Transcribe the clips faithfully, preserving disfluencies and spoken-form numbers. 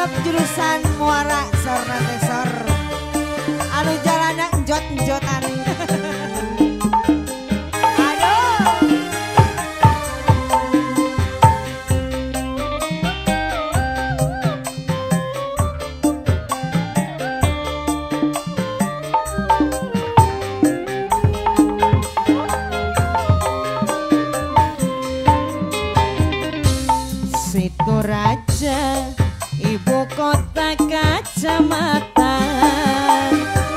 jurusan Muara Sor nanti sor anu jalannya njot-njotan. Situ Raja, ibu kota kacamatan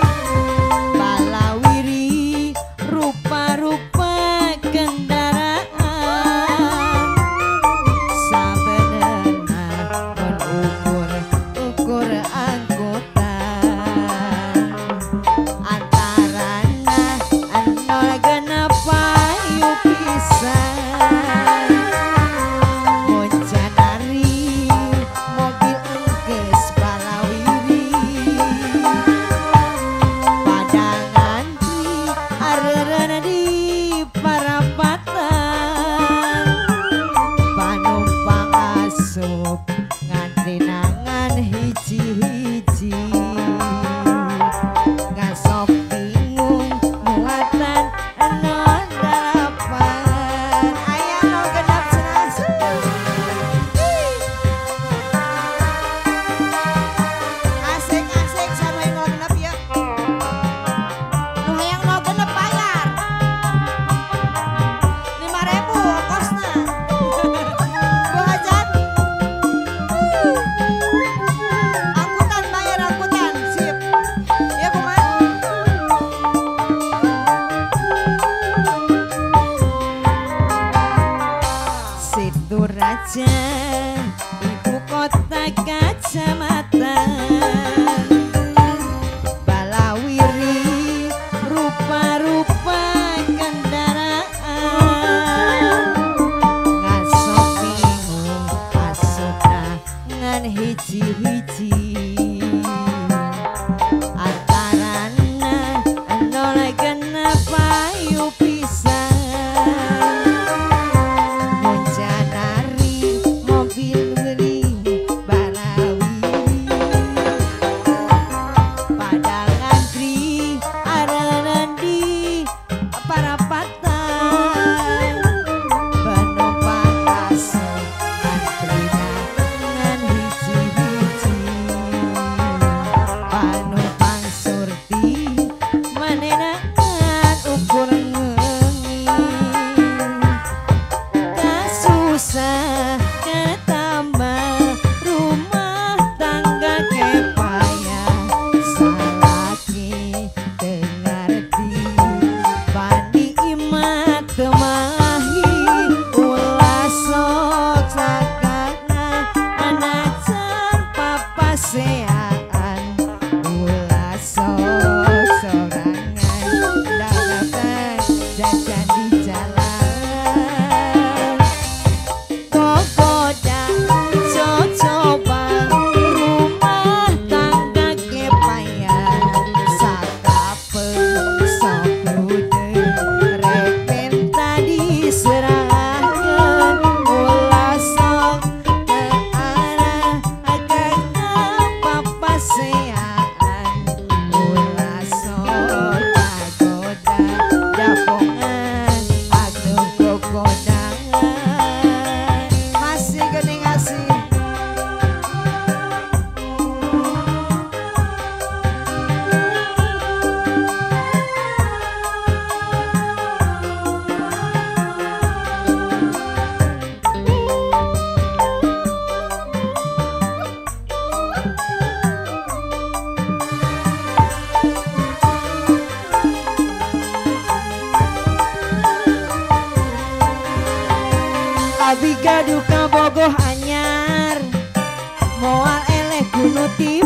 Balawiri, rupa-rupa kendaraan sabenerna pun ukur-ukur angkutan antarana nol genep payu pisan. Ngantri nangan hiji-hiji ngasok bingung muatan nol delapan ayah nol genap senang asik-asik sama nol genap ya nu hayang nol genap bayar lima ribu ongkosna. Situ Raja, ibu kota kacamatan Balawiri, rupa-rupa kendaraan ngasok bingung asupna ngan hiji-hiji antarana nol genep payu pisan. Abi gaduh ka bogoh anyar moal eleh kunuti